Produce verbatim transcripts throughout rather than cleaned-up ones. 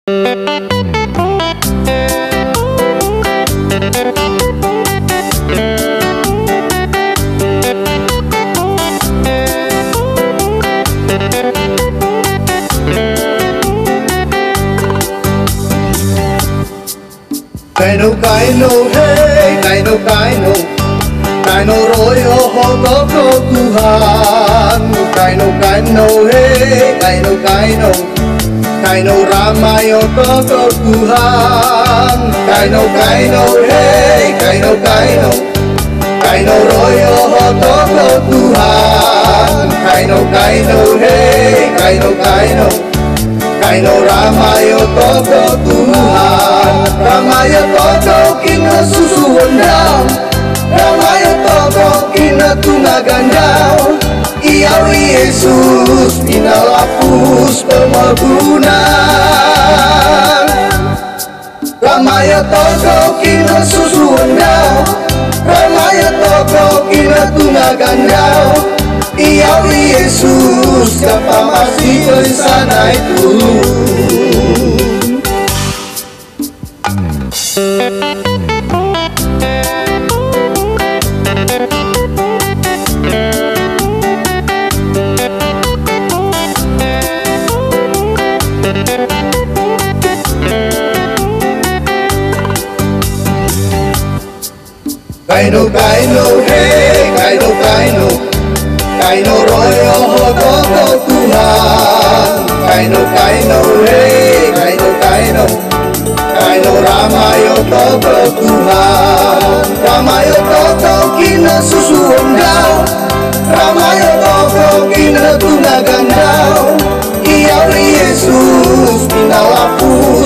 Kaino kaino hey kaino kaino kaino Royoho Tokou Tuhan. Kaino kaino hey kaino kaino kaino Ramayo Tokou Tuhan. Kaino kaino hey kaino kaino kaino Royoho Tokou Tuhan. Kaino kaino hey kaino kaino kaino Ramayo Tokou Tuhan. Ramayo Tokou Kinosusuon Dau, Ramayo Tokou Kinotungagan Dau. Iyau Yesus pinalapus pomogunan. Ramayo Tokou Kinosusuon Dau, Ramayo Tokou Kinotungagan Dau. Iyau Yesus gampamasi koinsanai tulun. Kaino kaino hey kaino kaino kaino Royoho Tokou Tuhan. Kaino kaino hey kaino kaino kaino Ramayo Tokou Tuhan. Ramayo Tokou Kinosusuon Dau, Ramayo Tokou Kinotungagan Dau. Iyau Yesus pinalapus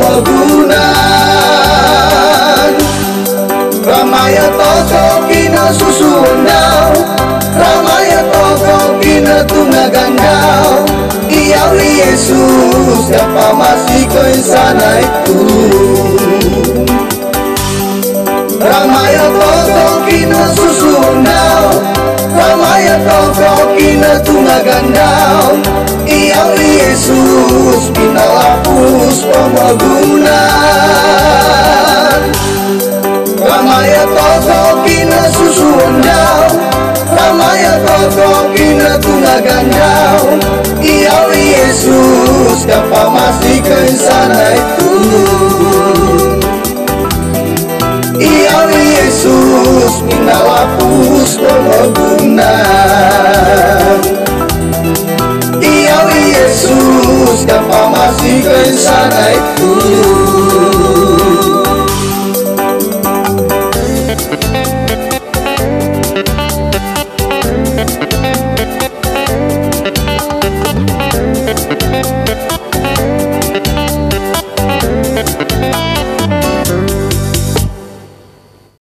pomogunan. Ramayo Tokou Kinosusuon Dau, Ramayo Tokou Kinotungagan Dau. Iyau Yesus gampamasi koinsanai tulun. Ramayo Tokou Kinosusuon Dau, Ramayo Tokou Kinotungagan Dau. Iyau Yesus pinalapus pomogunan. Ramayo Tokou Kinosusuon Dau, Ramayo Tokou Kinotungagan Dau. Iyau Yesus